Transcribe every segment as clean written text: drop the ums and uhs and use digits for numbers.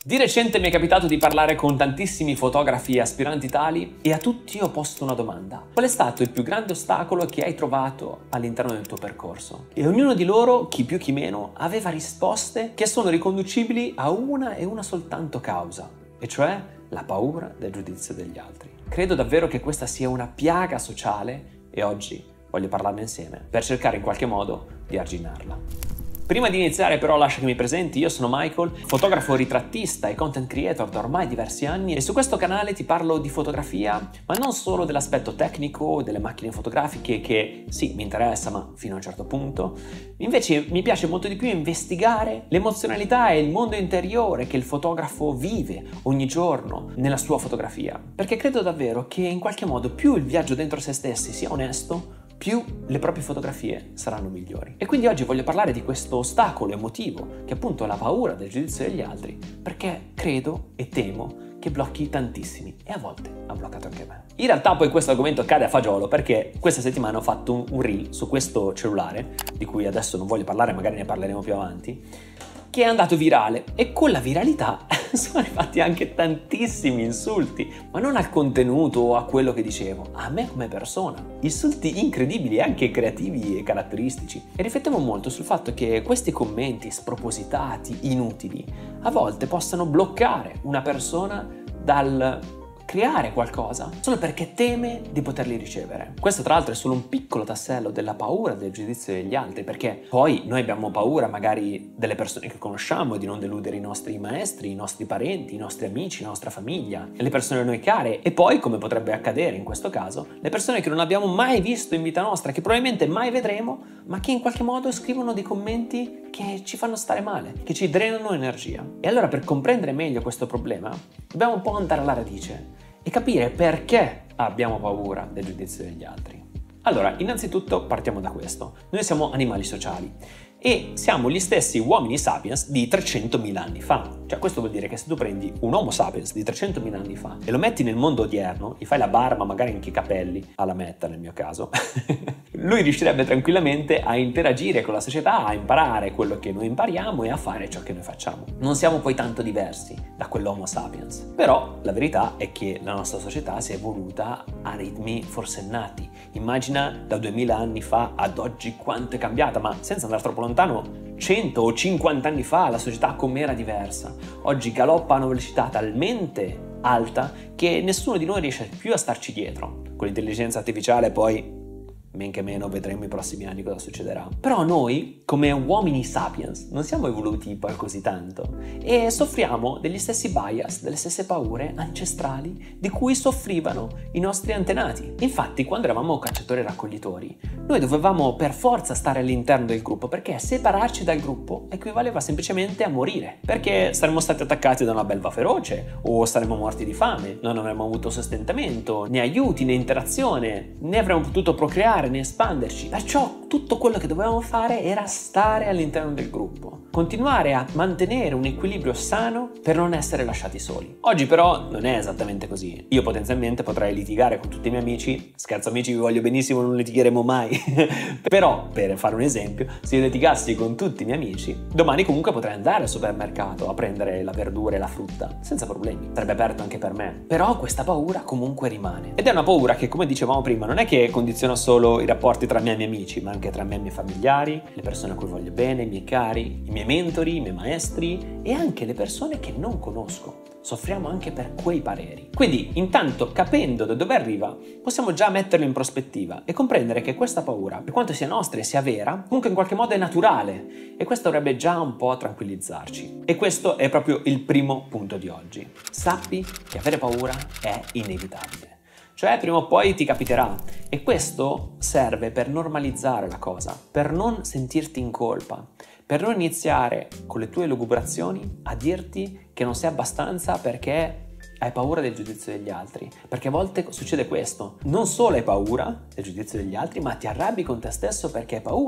Di recente mi è capitato di parlare con tantissimi fotografi e aspiranti tali e a tutti ho posto una domanda. Qual è stato il più grande ostacolo che hai trovato all'interno del tuo percorso? E ognuno di loro, chi più chi meno, aveva risposte che sono riconducibili a una e una soltanto causa, e cioè la paura del giudizio degli altri. Credo davvero che questa sia una piaga sociale e oggi voglio parlarne insieme per cercare in qualche modo di arginarla. Prima di iniziare però lascia che mi presenti, io sono Michael, fotografo ritrattista e content creator da ormai diversi anni e su questo canale ti parlo di fotografia, ma non solo dell'aspetto tecnico delle macchine fotografiche che sì, mi interessa ma fino a un certo punto, invece mi piace molto di più investigare l'emozionalità e il mondo interiore che il fotografo vive ogni giorno nella sua fotografia, perché credo davvero che in qualche modo più il viaggio dentro se stessi sia onesto, più le proprie fotografie saranno migliori. E quindi oggi voglio parlare di questo ostacolo emotivo, che appunto è la paura del giudizio degli altri, perché credo e temo che blocchi tantissimi e a volte ha bloccato anche me. In realtà poi questo argomento cade a fagiolo perché questa settimana ho fatto un reel su questo cellulare, di cui adesso non voglio parlare, magari ne parleremo più avanti, che è andato virale e con la viralità sono arrivati anche tantissimi insulti, ma non al contenuto o a quello che dicevo, a me come persona. Insulti incredibili, anche creativi e caratteristici. E riflettevo molto sul fatto che questi commenti spropositati, inutili, a volte possano bloccare una persona dal creare qualcosa solo perché teme di poterli ricevere. Questo tra l'altro è solo un piccolo tassello della paura del giudizio degli altri, perché poi noi abbiamo paura magari delle persone che conosciamo, di non deludere i nostri maestri, i nostri parenti, i nostri amici, la nostra famiglia, le persone a noi care e poi, come potrebbe accadere in questo caso, le persone che non abbiamo mai visto in vita nostra, che probabilmente mai vedremo, ma che in qualche modo scrivono dei commenti che ci fanno stare male, che ci drenano energia. E allora per comprendere meglio questo problema dobbiamo un po' andare alla radice e capire perché abbiamo paura del giudizio degli altri. Allora, innanzitutto partiamo da questo. Noi siamo animali sociali e siamo gli stessi uomini sapiens di 300.000 anni fa. Cioè questo vuol dire che se tu prendi un Homo sapiens di 300.000 anni fa e lo metti nel mondo odierno, gli fai la barba, magari anche i capelli, alla metta nel mio caso, lui riuscirebbe tranquillamente a interagire con la società, a imparare quello che noi impariamo e a fare ciò che noi facciamo. Non siamo poi tanto diversi da quell'Homo sapiens. Però la verità è che la nostra società si è evoluta a ritmi forsennati. Immagina da 2000 anni fa ad oggi quanto è cambiata, ma senza andare troppo lontano, 100 o 50 anni fa la società com'era diversa. Oggi galoppa a una velocità talmente alta che nessuno di noi riesce più a starci dietro. Con l'intelligenza artificiale poi men che meno vedremo i prossimi anni cosa succederà. Però noi, come uomini sapiens, non siamo evoluti poi così tanto e soffriamo degli stessi bias, delle stesse paure ancestrali di cui soffrivano i nostri antenati. Infatti, quando eravamo cacciatori e raccoglitori, noi dovevamo per forza stare all'interno del gruppo perché separarci dal gruppo equivaleva semplicemente a morire, perché saremmo stati attaccati da una belva feroce o saremmo morti di fame, non avremmo avuto sostentamento, né aiuti, né interazione, né avremmo potuto procreare, né espanderci. Perciò tutto quello che dovevamo fare era stare all'interno del gruppo, continuare a mantenere un equilibrio sano per non essere lasciati soli. Oggi però non è esattamente così. Io potenzialmente potrei litigare con tutti i miei amici, scherzo amici, vi voglio benissimo, non litigheremo mai, però per fare un esempio, se io litigassi con tutti i miei amici, domani comunque potrei andare al supermercato a prendere la verdura e la frutta senza problemi, sarebbe aperto anche per me. Però questa paura comunque rimane ed è una paura che, come dicevamo prima, non è che condiziona solo i rapporti tra me e i miei amici, ma anche tra me e i miei familiari, le persone a cui voglio bene, i miei cari, i miei mentori, i miei maestri e anche le persone che non conosco. Soffriamo anche per quei pareri. Quindi, intanto, capendo da dove arriva, possiamo già metterlo in prospettiva e comprendere che questa paura, per quanto sia nostra e sia vera, comunque in qualche modo è naturale e questo dovrebbe già un po' tranquillizzarci. E questo è proprio il primo punto di oggi. Sappi che avere paura è inevitabile. Cioè prima o poi ti capiterà e questo serve per normalizzare la cosa, per non sentirti in colpa, per non iniziare con le tue elucubrazioni a dirti che non sei abbastanza perché hai paura del giudizio degli altri, perché a volte succede questo, non solo hai paura del giudizio degli altri, ma ti arrabbi con te stesso perché hai paura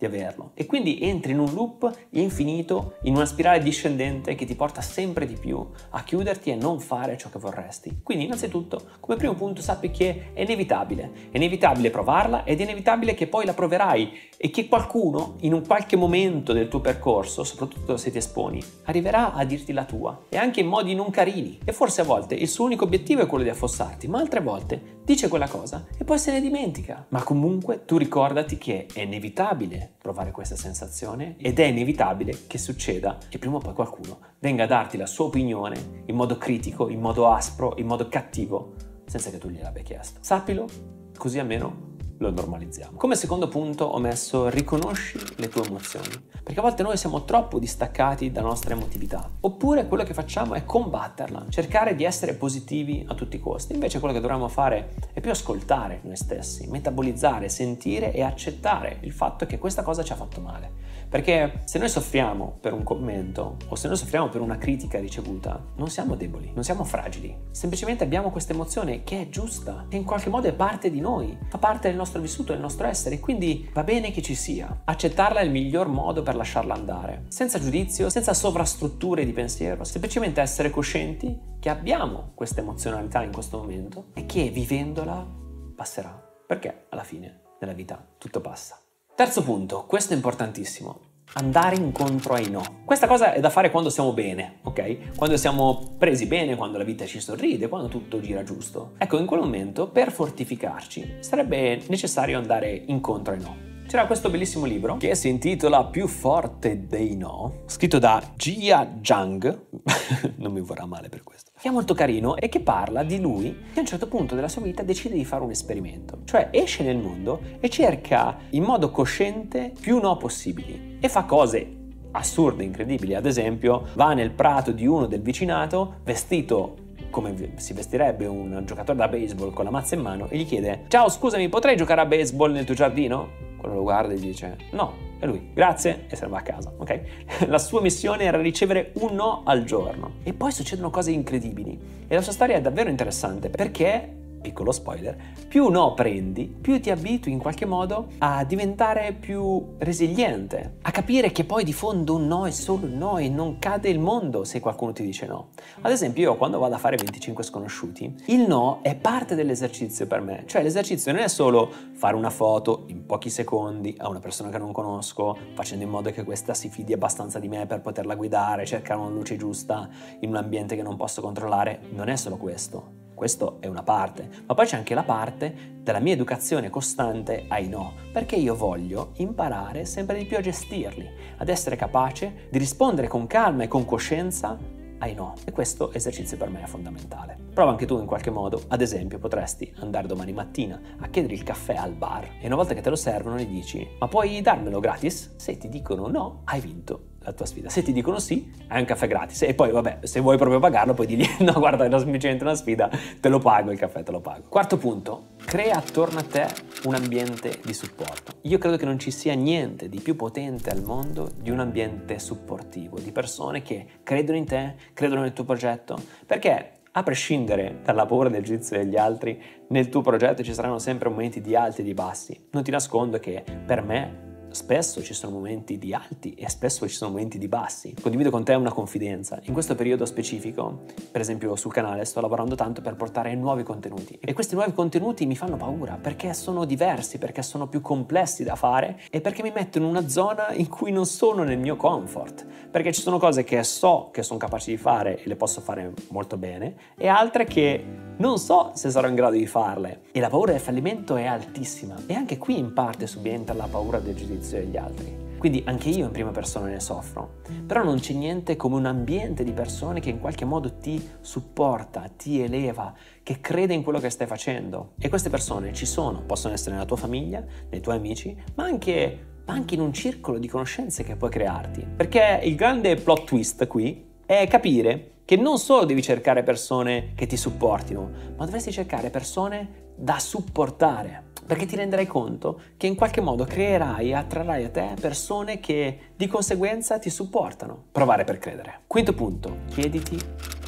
di averlo. E quindi entri in un loop infinito, in una spirale discendente che ti porta sempre di più a chiuderti e non fare ciò che vorresti. Quindi innanzitutto, come primo punto, sappi che è inevitabile provarla ed è inevitabile che poi la proverai e che qualcuno in un qualche momento del tuo percorso, soprattutto se ti esponi, arriverà a dirti la tua e anche in modi non carini. E forse a volte il suo unico obiettivo è quello di affossarti, ma altre volte dice quella cosa e poi se ne dimentica. Ma comunque tu ricordati che è inevitabile provare questa sensazione ed è inevitabile che succeda che prima o poi qualcuno venga a darti la sua opinione in modo critico, in modo aspro, in modo cattivo, senza che tu gliel'abbia chiesto. Sappilo, così almeno lo normalizziamo. Come secondo punto ho messo riconosci le tue emozioni, perché a volte noi siamo troppo distaccati dalla nostra emotività, oppure quello che facciamo è combatterla, cercare di essere positivi a tutti i costi. Invece quello che dovremmo fare è più ascoltare noi stessi, metabolizzare, sentire e accettare il fatto che questa cosa ci ha fatto male. Perché se noi soffriamo per un commento o se noi soffriamo per una critica ricevuta, non siamo deboli, non siamo fragili, semplicemente abbiamo questa emozione che è giusta, che in qualche modo è parte di noi, fa parte del nostro vissuto, del nostro essere, quindi va bene che ci sia. Accettarla è il miglior modo per lasciarla andare, senza giudizio, senza sovrastrutture di pensiero, semplicemente essere coscienti che abbiamo questa emozionalità in questo momento e che vivendola passerà, perché alla fine della vita tutto passa. Terzo punto, questo è importantissimo, andare incontro ai no. Questa cosa è da fare quando siamo bene, ok? Quando siamo presi bene, quando la vita ci sorride, quando tutto gira giusto. Ecco, in quel momento, per fortificarci, sarebbe necessario andare incontro ai no. C'era questo bellissimo libro che si intitola Più forte dei no, scritto da Jia Zhang, non mi vorrà male per questo, che è molto carino e che parla di lui che a un certo punto della sua vita decide di fare un esperimento, cioè esce nel mondo e cerca in modo cosciente più no possibili e fa cose assurde, incredibili. Ad esempio va nel prato di uno del vicinato vestito come si vestirebbe un giocatore da baseball con la mazza in mano e gli chiede: ciao, scusami, potrei giocare a baseball nel tuo giardino? Quello lo guarda e gli dice no, e lui grazie e se ne va a casa, ok? La sua missione era ricevere un no al giorno e poi succedono cose incredibili e la sua storia è davvero interessante perché, piccolo spoiler, più no prendi, più ti abitui in qualche modo a diventare più resiliente, a capire che poi di fondo un no è solo un no e non cade il mondo se qualcuno ti dice no. Ad esempio io quando vado a fare 25 sconosciuti, il no è parte dell'esercizio per me, cioè l'esercizio non è solo fare una foto in pochi secondi a una persona che non conosco, facendo in modo che questa si fidi abbastanza di me per poterla guidare, cercare una luce giusta in un ambiente che non posso controllare, non è solo questo. Questo è una parte, ma poi c'è anche la parte della mia educazione costante ai no, perché io voglio imparare sempre di più a gestirli, ad essere capace di rispondere con calma e con coscienza ai no. E questo esercizio per me è fondamentale. Prova anche tu in qualche modo, ad esempio potresti andare domani mattina a chiedere il caffè al bar e una volta che te lo servono gli dici: ma puoi darmelo gratis? Se ti dicono no, hai vinto la tua sfida. Se ti dicono sì, hai un caffè gratis. E poi vabbè, se vuoi proprio pagarlo, poi digli no, guarda, è semplicemente una sfida, te lo pago, il caffè te lo pago. Quarto punto, crea attorno a te un ambiente di supporto. Io credo che non ci sia niente di più potente al mondo di un ambiente supportivo, di persone che credono in te, credono nel tuo progetto, perché a prescindere dalla paura del giudizio degli altri, nel tuo progetto ci saranno sempre momenti di alti e di bassi. Non ti nascondo che per me spesso ci sono momenti di alti e spesso ci sono momenti di bassi. Condivido con te una confidenza. In questo periodo specifico, per esempio sul canale, sto lavorando tanto per portare nuovi contenuti. E questi nuovi contenuti mi fanno paura perché sono diversi, perché sono più complessi da fare e perché mi metto in una zona in cui non sono nel mio comfort. Perché ci sono cose che so che sono capace di fare e le posso fare molto bene e altre che non so se sarò in grado di farle. E la paura del fallimento è altissima. E anche qui in parte subentra la paura del giudizio degli altri. Quindi anche io in prima persona ne soffro. Però non c'è niente come un ambiente di persone che in qualche modo ti supporta, ti eleva, che crede in quello che stai facendo. E queste persone ci sono, possono essere nella tua famiglia, nei tuoi amici, ma anche in un circolo di conoscenze che puoi crearti. Perché il grande plot twist qui è capire che non solo devi cercare persone che ti supportino, ma dovresti cercare persone da supportare, perché ti renderai conto che in qualche modo creerai e attrarrai a te persone che di conseguenza ti supportano. Provare per credere. Quinto punto, chiediti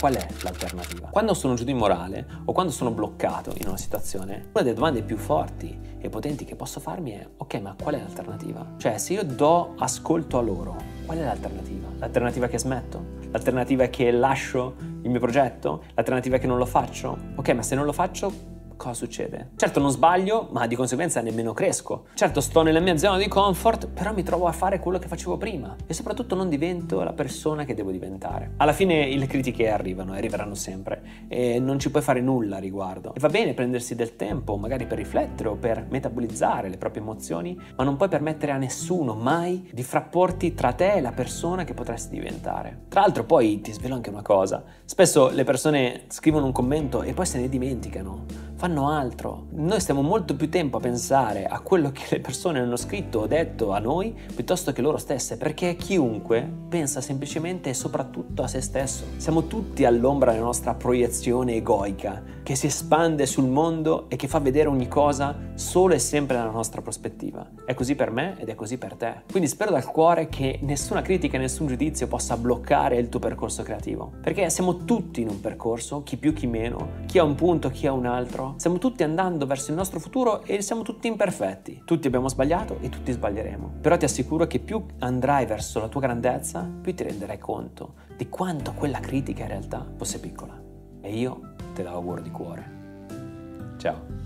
qual è l'alternativa? Quando sono giù di morale o quando sono bloccato in una situazione, una delle domande più forti e potenti che posso farmi è: ok, ma qual è l'alternativa? Cioè, se io do ascolto a loro, qual è l'alternativa? L'alternativa è che smetto? L'alternativa è che lascio il mio progetto? L'alternativa è che non lo faccio? Ok, ma se non lo faccio, cosa succede? Certo non sbaglio, ma di conseguenza nemmeno cresco. Certo sto nella mia zona di comfort, però mi trovo a fare quello che facevo prima e soprattutto non divento la persona che devo diventare. Alla fine le critiche arrivano e arriveranno sempre e non ci puoi fare nulla a riguardo. E va bene prendersi del tempo, magari per riflettere o per metabolizzare le proprie emozioni, ma non puoi permettere a nessuno mai di frapporti tra te e la persona che potresti diventare. Tra l'altro poi ti svelo anche una cosa: spesso le persone scrivono un commento e poi se ne dimenticano, fanno altro. Noi stiamo molto più tempo a pensare a quello che le persone hanno scritto o detto a noi piuttosto che loro stesse, perché chiunque pensa semplicemente e soprattutto a se stesso. Siamo tutti all'ombra della nostra proiezione egoica che si espande sul mondo e che fa vedere ogni cosa solo e sempre dalla nostra prospettiva. È così per me ed è così per te. Quindi spero dal cuore che nessuna critica e nessun giudizio possa bloccare il tuo percorso creativo, perché siamo tutti in un percorso, chi più chi meno, chi ha un punto, chi ha un altro. Stiamo tutti andando verso il nostro futuro e siamo tutti imperfetti. Tutti abbiamo sbagliato e tutti sbaglieremo. Però ti assicuro che più andrai verso la tua grandezza, più ti renderai conto di quanto quella critica in realtà fosse piccola. E io te la auguro di cuore. Ciao.